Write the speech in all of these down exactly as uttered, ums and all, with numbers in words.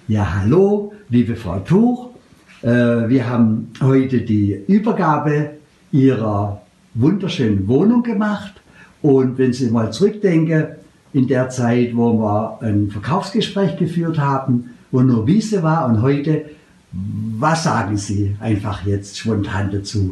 Ja, hallo, liebe Frau Tuch. Äh, wir haben heute die Übergabe Ihrer wunderschönen Wohnung gemacht. Und wenn Sie mal zurückdenken, in der Zeit, wo wir ein Verkaufsgespräch geführt haben, wo nur Wiese war und heute, was sagen Sie einfach jetzt spontan dazu?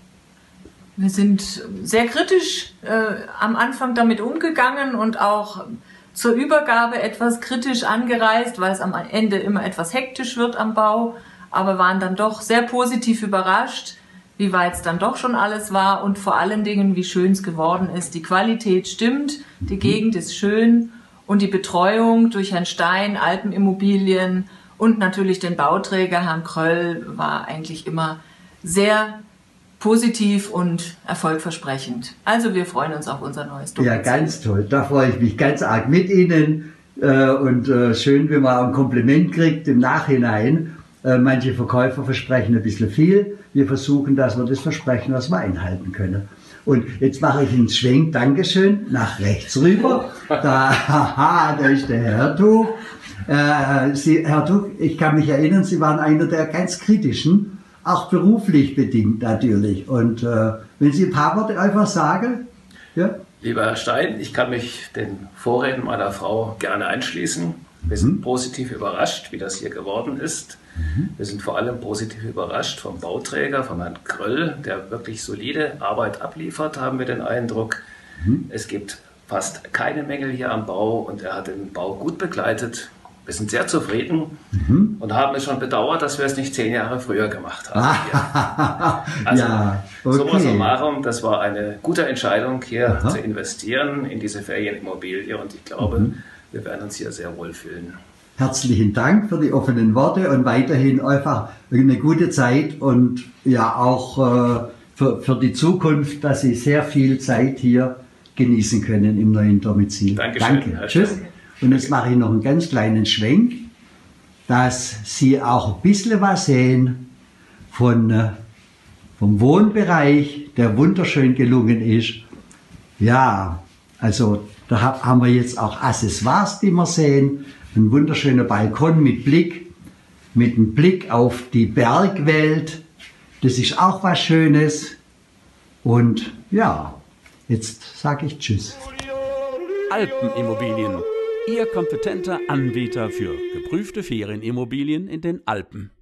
Wir sind sehr kritisch äh, am Anfang damit umgegangen und auch zur Übergabe etwas kritisch angereist, weil es am Ende immer etwas hektisch wird am Bau, aber waren dann doch sehr positiv überrascht, wie weit es dann doch schon alles war und vor allen Dingen, wie schön es geworden ist. Die Qualität stimmt, die Gegend ist schön und die Betreuung durch Herrn Stein, Alpenimmobilien und natürlich den Bauträger, Herrn Kröll, war eigentlich immer sehr positiv und erfolgversprechend. Also wir freuen uns auf unser neues Dokument. Ja, ganz toll. Da freue ich mich ganz arg mit Ihnen. Äh, und äh, schön, wenn man ein Kompliment kriegt im Nachhinein. Äh, manche Verkäufer versprechen ein bisschen viel. Wir versuchen, dass wir das versprechen, was wir einhalten können. Und jetzt mache ich einen Schwenk, Dankeschön, nach rechts rüber. Da, haha, da ist der Herr Tuch. Äh, Sie, Herr Tuch, ich kann mich erinnern, Sie waren einer der ganz kritischen, auch beruflich bedingt natürlich. Und äh, wenn Sie ein paar Worte einfach sagen. Ja? Lieber Herr Stein, ich kann mich den Vorreden meiner Frau gerne anschließen. Wir sind mhm. positiv überrascht, wie das hier geworden ist. Mhm. Wir sind vor allem positiv überrascht vom Bauträger, von Herrn Kröll, der wirklich solide Arbeit abliefert, haben wir den Eindruck. Mhm. Es gibt fast keine Mängel hier am Bau und er hat den Bau gut begleitet. Wir sind sehr zufrieden mhm. und haben es schon bedauert, dass wir es nicht zehn Jahre früher gemacht haben. Also, ja, okay. Summa summarum, das war eine gute Entscheidung, hier Aha. zu investieren in diese Ferienimmobilie und ich glaube, mhm. wir werden uns hier sehr wohl fühlen. Herzlichen Dank für die offenen Worte und weiterhin einfach eine gute Zeit und ja auch äh, für, für die Zukunft, dass Sie sehr viel Zeit hier genießen können im neuen Domizil. Dankeschön. Danke. Tschüss. Und jetzt mache ich noch einen ganz kleinen Schwenk, dass Sie auch ein bisschen was sehen von, äh, vom Wohnbereich, der wunderschön gelungen ist. Ja, also da haben wir jetzt auch Accessoires, die wir sehen. Ein wunderschöner Balkon mit Blick, mit einem Blick auf die Bergwelt. Das ist auch was Schönes. Und ja, jetzt sage ich Tschüss. Alpenimmobilien. Ihr kompetenter Anbieter für geprüfte Ferienimmobilien in den Alpen.